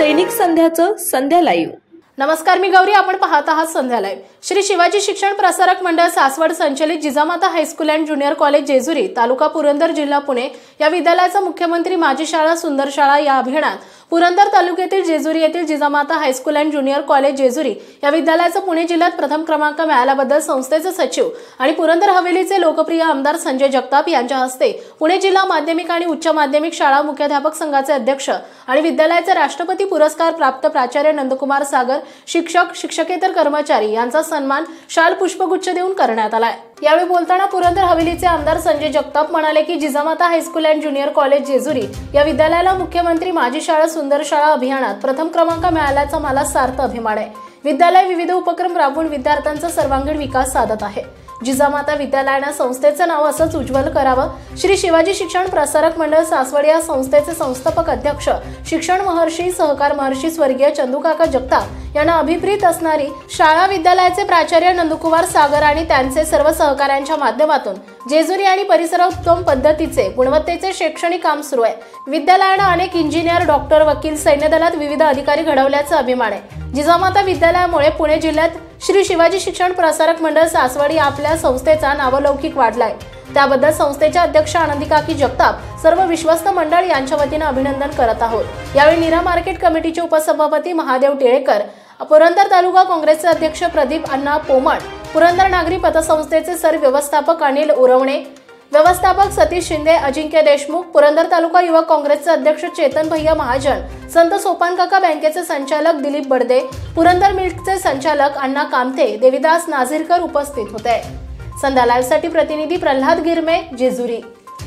दैनिक संध्याचं संध्या live. नमस्कार, मी गौरी। आपण पाहत आहात संध्या लाईव्ह। श्री शिवाजी शिक्षण प्रसारक मंडळ सासवड संचलित Jijamata high school and junior college Jejuri, taluka Purandar, जिल्हा पुणे या विद्यालयाचा मुख्यमंत्री माझी शाळा सुंदर शाळा या अभियानात पुरंदर तालुक्यातील जेजुरी येथील Jijamata high school and junior college Jejuri या विद्यालयाचा पुणे जिल्ह्यात प्रथम क्रमांक मिळाल्याबद्दल संस्थेचे सचिव आणि पुरंदर हवेलीचे लोकप्रिय आमदार संजय जगताप यांच्या हस्ते पुणे जिल्हा माध्यमिक आणि उच्च माध्यमिक शाळा मुख्याध्यापक संघाचे अध्यक्ष आणि विद्यालयाचे राष्ट्रपती पुरस्कार प्राप्त प्राचार्य नंदकुमार सागर, शिक्षक, शिक्षकेतर कर्मचारी यांचा सन्मान शाल पुष्पगुच्छ देऊन करण्यात आला। यावेळी बोलताना पुरंदर हवेलीचे आमदार संजय जगताप म्हणाले की Jijamata high school and junior college Jejuri या विद्यालयाला मुख्यमंत्री माझी शाळा सुंदर शाळा अभियानात प्रथम क्रमांक मिळाल्याचा मला सार्थ अभिमान आहे। विद्यालय विविध उपक्रम राबवून विद्यार्थ्यांचा सर्वांगीण विकास साधत आहे। जिजामाता विद्यालयाने संस्थेचे नाव असंच उज्ज्वल करावं। श्री शिवाजी शिक्षण प्रसारक मंडळ सासवड या संस्थेचे संस्थापक अध्यक्ष, शिक्षण महर्षी, सहकार महर्षी स्वर्गीय चंदूकाका जगताप यांना अभिप्रेत असणारी शाळा विद्यालयाचे प्राचार्य नंदकुमार सागर आणि त्यांचे सर्व सहकाऱ्यांच्या माध्यमातून जेजुरी आणि परिसरात उत्तम पद्धतीचे गुणवत्तेचे शैक्षणिक काम सुरू आहे। विद्यालयाने अनेक इंजिनियर, डॉक्टर, वकील, सैन्य दलात विविध अधिकारी घडवल्याचा अभिमान आहे। जिजामाता विद्यालयामुळे पुणे जिल्ह्यात श्री शिवाजी शिक्षण प्रसारक मंडळ सासवड या आपल्या संस्थेचा नावलौकिक वाढलाय। त्याबद्दल संस्थेचे अध्यक्ष आनंदीकाकी जगताप, सर्व विश्वस्त मंडळ यांच्या वतीने अभिनंदन करत आहोत। यावेळी नीरा मार्केट कमिटीचे उपसभापती महादेव टिळेकर, पुरंदर तालुका काँग्रेसचे अध्यक्ष प्रदीप अण्णा पोमट, पुरंदर नागरी पतसंस्थेचे सर व्यवस्थापक अनिल उरवणे, व्यवस्थापक सतीश शिंदे, अजिंक्य देशमुख, पुरंदर तालुका युवक काँग्रेसचे अध्यक्ष चेतन भैया महाजन, संत सोपानकाका बँकेचे संचालक दिलीप बडदे, पुरंदर मिल्कचे संचालक अण्णा कामते, देविदास नाझिरकर उपस्थित होते। संध्या लाईव्ह साठी प्रतिनिधी प्रल्हाद गिरमे, जेजुरी।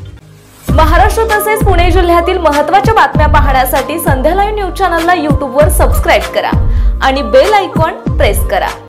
महाराष्ट्र तसेच पुणे जिल्ह्यातील महत्त्वाच्या बातम्या पाहण्यासाठी संध्या लाईव्ह न्यूज चॅनलला YouTube वर सबस्क्राइब करा आणि बेल आयकॉन प्रेस करा।